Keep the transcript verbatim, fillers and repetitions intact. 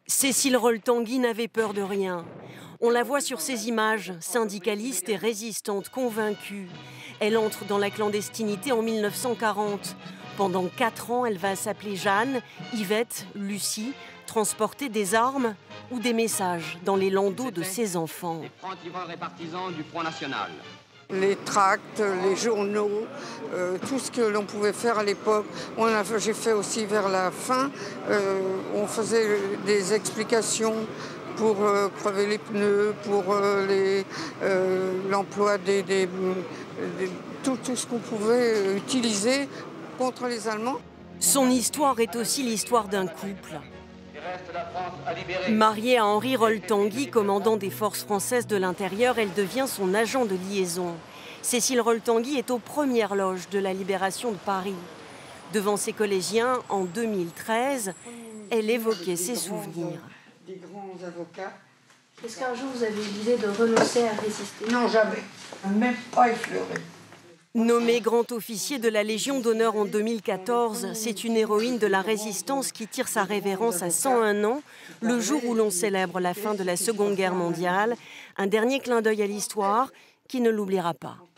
Cécile Roll-Tanguy n'avait peur de rien. On la voit sur ces images, syndicaliste et résistante convaincue. Elle entre dans la clandestinité en mille neuf cent quarante. Pendant quatre ans, elle va s'appeler Jeanne, Yvette, Lucie, transporter des armes ou des messages dans les landaux de ses enfants. Les francs-tireurs et partisans du Front National. Les tracts, les journaux, euh, tout ce que l'on pouvait faire à l'époque. J'ai fait aussi vers la fin, euh, on faisait des explications pour euh, crever les pneus, pour euh, l'emploi euh, des, des, des, tout, tout ce qu'on pouvait utiliser contre les Allemands. Son histoire est aussi l'histoire d'un couple. Mariée à Henri Roll-Tanguy, commandant des forces françaises de l'intérieur, elle devient son agent de liaison. Cécile Roll-Tanguy est aux premières loges de la libération de Paris. Devant ses collégiens, en deux mille treize, elle évoquait ses souvenirs. Des grands avocats. Est-ce qu'un jour vous avez eu l'idée de renoncer à résister? Non, jamais. Même pas effleuré. Nommée grand officier de la Légion d'honneur en deux mille quatorze, c'est une héroïne de la résistance qui tire sa révérence à cent un ans, le jour où l'on célèbre la fin de la Seconde Guerre mondiale. Un dernier clin d'œil à l'histoire qui ne l'oubliera pas.